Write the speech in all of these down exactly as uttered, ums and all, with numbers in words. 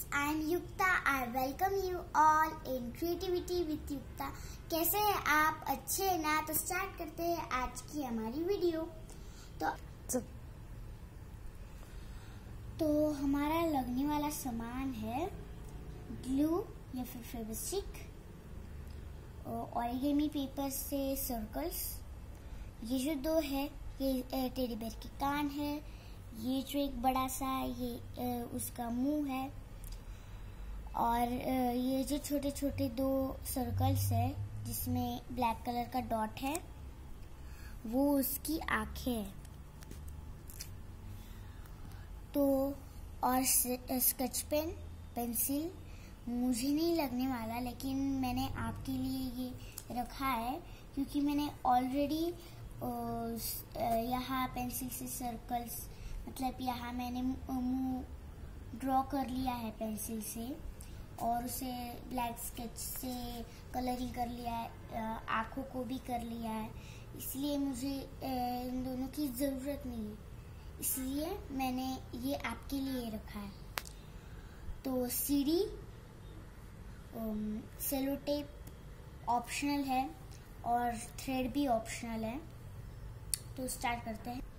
I am Yukta. I welcome you all in Creativity with Yukta. कैसे हैं आप? अच्छे हैं ना? तो स्टार्ट करते हैं आज की हमारी वीडियो। तो तो हमारा लगने वाला सामान है ग्लू या फिर फेविस्टिक, ऑरिगेमी पेपर से सर्कल्स। ये जो दो है ये टेडी बेयर के कान है। ये जो एक बड़ा सा ये उसका मुंह है, और ये जो छोटे छोटे दो सर्कल्स है जिसमें ब्लैक कलर का डॉट है वो उसकी आंखें है। तो और स्केच पेन पेंसिल मुझे नहीं लगने वाला, लेकिन मैंने आपके लिए ये रखा है क्योंकि मैंने ऑलरेडी यहाँ पेंसिल से सर्कल्स, मतलब यहाँ मैंने मुंह ड्रॉ कर लिया है पेंसिल से, और उसे ब्लैक स्केच से कलरिंग कर लिया है, आँखों को भी कर लिया है। इसलिए मुझे इन दोनों की ज़रूरत नहीं है, इसलिए मैंने ये आपके लिए रखा है। तो सीडी सेलो टेप ऑप्शनल है और थ्रेड भी ऑप्शनल है। तो स्टार्ट करते हैं।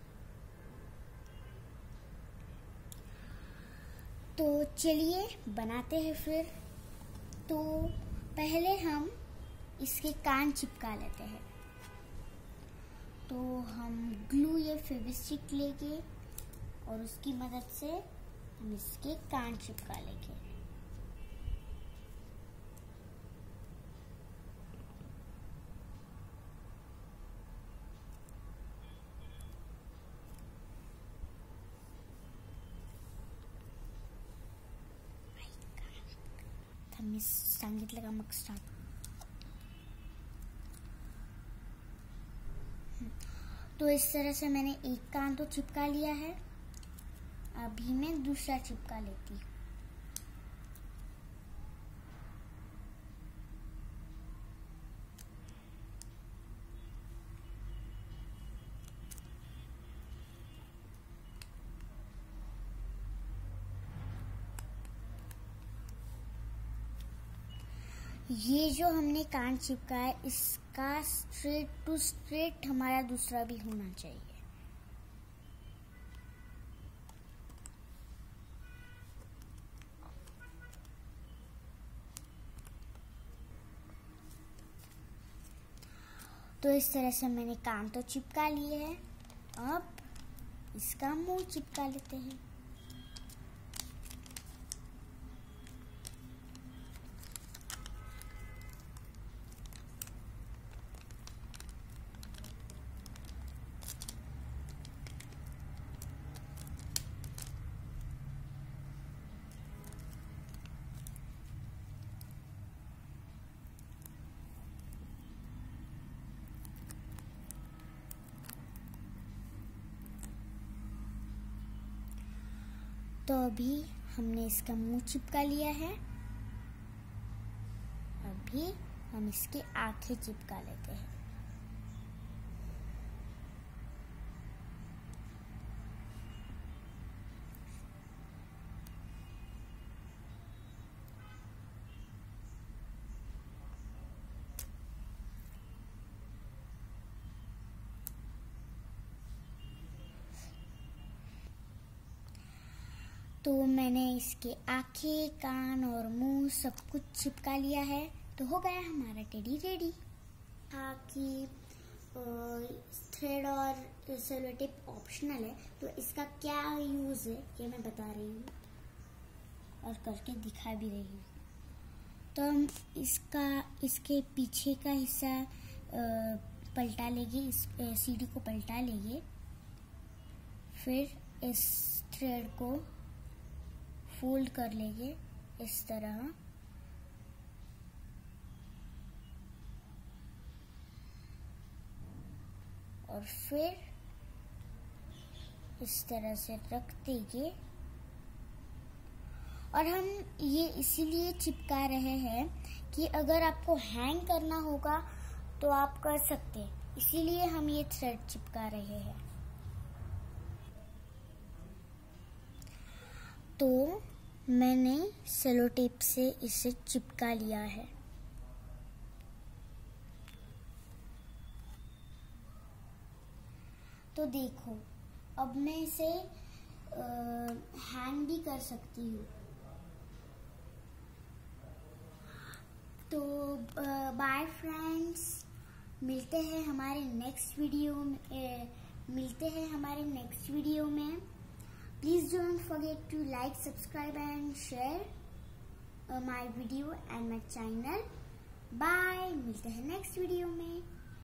तो चलिए बनाते हैं फिर। तो पहले हम इसके कान चिपका लेते हैं। तो हम ग्लू या फेविस्टिक लेके और उसकी मदद से हम इसके कान चिपका लेंगे। मी सांगितलं का मग स्टार्ट। तो इस तरह से मैंने एक कान तो चिपका लिया है। अभी मैं दूसरा चिपका लेती हूँ। ये जो हमने कान चिपका है इसका स्ट्रेट टू स्ट्रेट हमारा दूसरा भी होना चाहिए। तो इस तरह से मैंने कान तो चिपका लिए है। अब इसका मुंह चिपका लेते हैं। तो अभी हमने इसका मुंह चिपका लिया है। अभी हम इसकी आंखें चिपका लेते हैं। तो मैंने इसके आंखें, कान और मुंह सब कुछ चिपका लिया है। तो हो गया हमारा टेडी रेडी। हाँ कि थ्रेड और सेलो टेप ऑप्शनल है, तो इसका क्या यूज़ है ये मैं बता रही हूँ और करके दिखा भी रही हूँ। तो हम इसका इसके पीछे का हिस्सा पलटा लेंगे, इस सीढ़ी को पलटा लेंगे। फिर इस थ्रेड को फोल्ड कर लेंगे इस तरह, और फिर इस तरह से रख देंगे। और हम ये इसीलिए चिपका रहे हैं कि अगर आपको हैंग करना होगा तो आप कर सकते हैं, इसीलिए हम ये थ्रेड चिपका रहे हैं। तो मैंने सेलो टेप से इसे चिपका लिया है। तो देखो, अब मैं इसे हैंग भी कर सकती हूँ। तो बाय फ्रेंड्स, मिलते हैं हमारे नेक्स्ट वीडियो में मिलते हैं हमारे नेक्स्ट वीडियो में। Please don't forget to like, subscribe and share my video and my channel. Bye, मिलते हैं नेक्स्ट वीडियो में।